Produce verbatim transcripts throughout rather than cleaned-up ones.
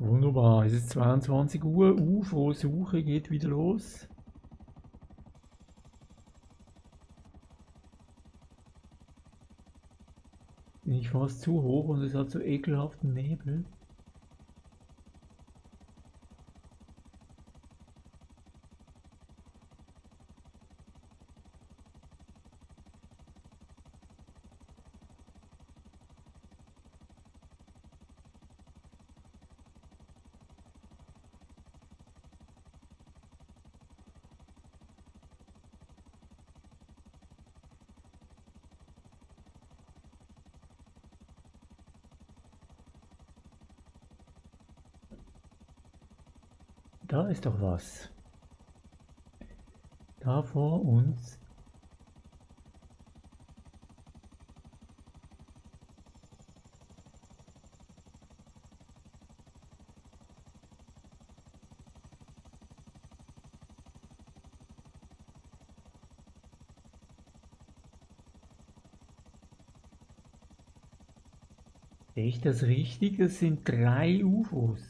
Wunderbar, es ist zweiundzwanzig Uhr, U F O-Suche geht wieder los. Bin ich fast zu hoch und es hat so ekelhaften Nebel. Da ist doch was. Da vor uns. Sehe ich das richtig? Es sind drei U F Os.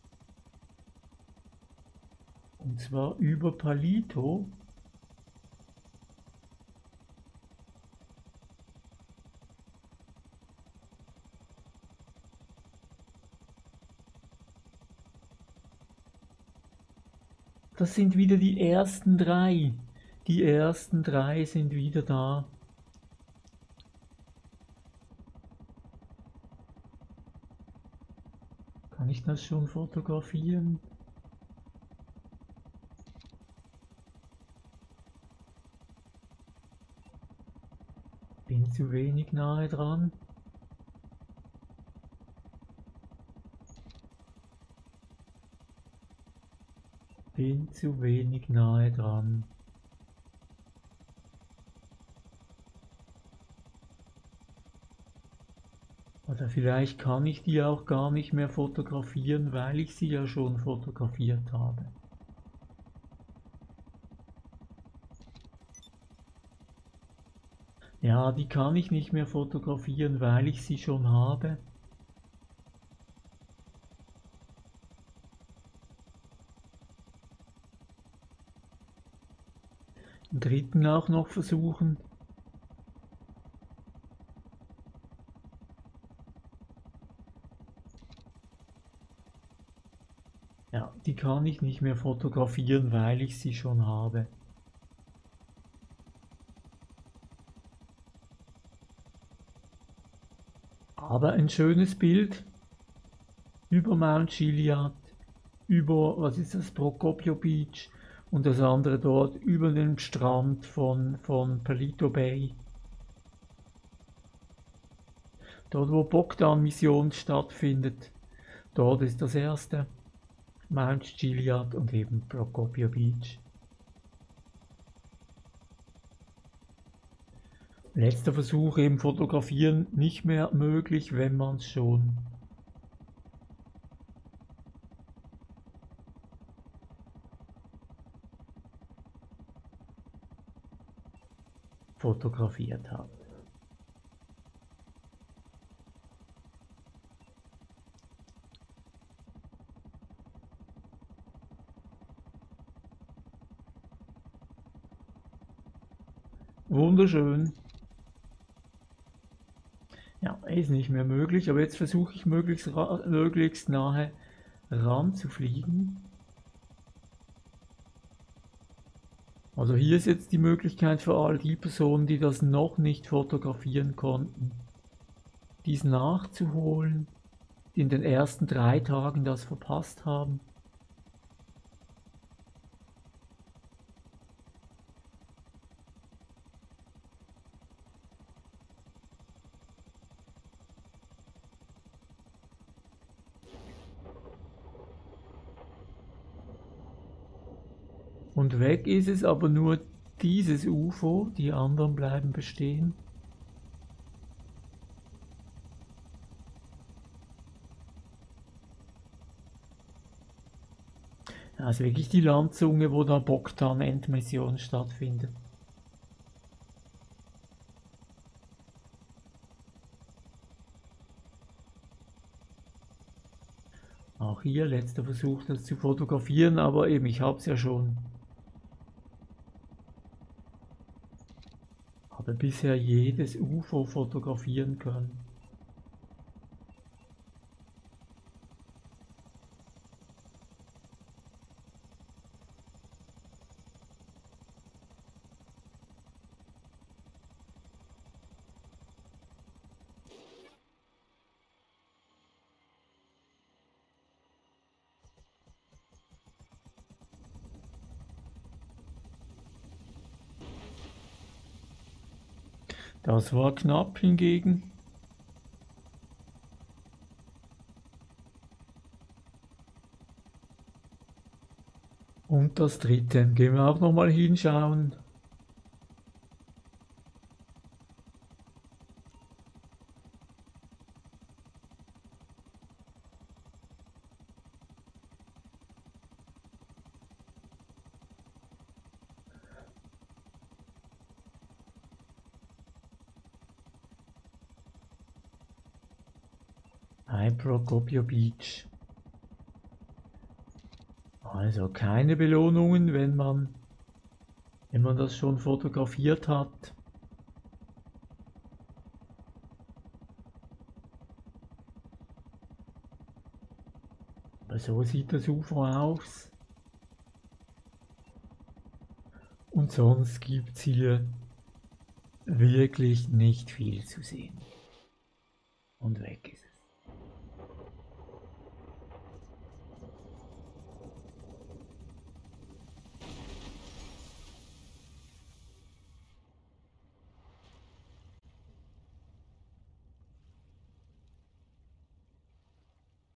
Und zwar über Palito. Das sind wieder die ersten drei. Die ersten drei sind wieder da. Kann ich das schon fotografieren? Bin zu wenig nahe dran. Bin zu wenig nahe dran. Oder vielleicht kann ich die auch gar nicht mehr fotografieren, weil ich sie ja schon fotografiert habe. Ja, die kann ich nicht mehr fotografieren, weil ich sie schon habe. Den dritten auch noch versuchen. Ja, die kann ich nicht mehr fotografieren, weil ich sie schon habe. Aber ein schönes Bild über Mount Chiliad, über, was ist das, Procopio Beach und das andere dort über den Strand von, von Palito Bay. Dort, wo Bogdan-Mission stattfindet, dort ist das erste Mount Chiliad und eben Procopio Beach. Letzter Versuch, eben fotografieren, nicht mehr möglich, wenn man es schon fotografiert hat. Wunderschön. Ja, ist nicht mehr möglich, aber jetzt versuche ich möglichst, möglichst nahe ran zu fliegen. Also hier ist jetzt die Möglichkeit für all die Personen, die das noch nicht fotografieren konnten, dies nachzuholen, die in den ersten drei Tagen das verpasst haben. Und weg ist es aber nur dieses U F O, die anderen bleiben bestehen. Ja, ist wirklich die Landzunge, wo da Bogdan-Endmission stattfindet. Auch hier letzter Versuch, das zu fotografieren, aber eben, ich habe es ja schon. Habe bisher jedes U F O fotografieren können. Das war knapp hingegen. Und das dritte. Gehen wir auch nochmal hinschauen. Bei Procopio Beach. Also keine Belohnungen, wenn man, wenn man das schon fotografiert hat. Aber so sieht das U F O aus. Und sonst gibt es hier wirklich nicht viel zu sehen.